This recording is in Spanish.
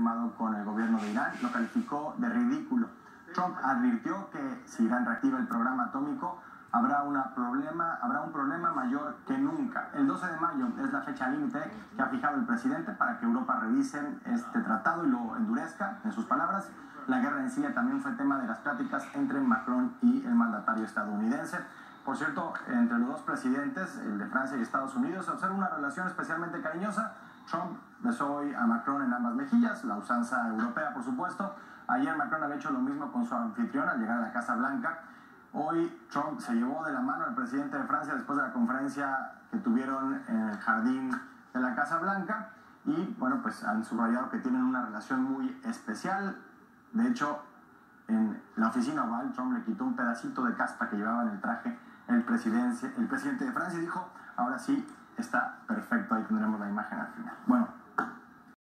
firmado con el gobierno de Irán, lo calificó de ridículo. Trump advirtió que si Irán reactiva el programa atómico, habrá un problema mayor que nunca. El 12 de mayo es la fecha límite que ha fijado el presidente para que Europa revise este tratado y lo endurezca, en sus palabras. La guerra en Siria también fue tema de las pláticas entre Macron y el mandatario estadounidense. Por cierto, entre los dos presidentes, el de Francia y Estados Unidos, se observa una relación especialmente cariñosa. Trump besó hoy a Macron en ambas mejillas, la usanza europea, por supuesto. Ayer Macron había hecho lo mismo con su anfitrión al llegar a la Casa Blanca. Hoy Trump se llevó de la mano al presidente de Francia después de la conferencia que tuvieron en el jardín de la Casa Blanca. Y bueno, pues han subrayado que tienen una relación muy especial. De hecho, en la oficina oval, Trump le quitó un pedacito de caspa que llevaba en el traje el presidente de Francia y dijo, ahora sí, está perfecto, ahí tendremos la imagen al final. Bueno,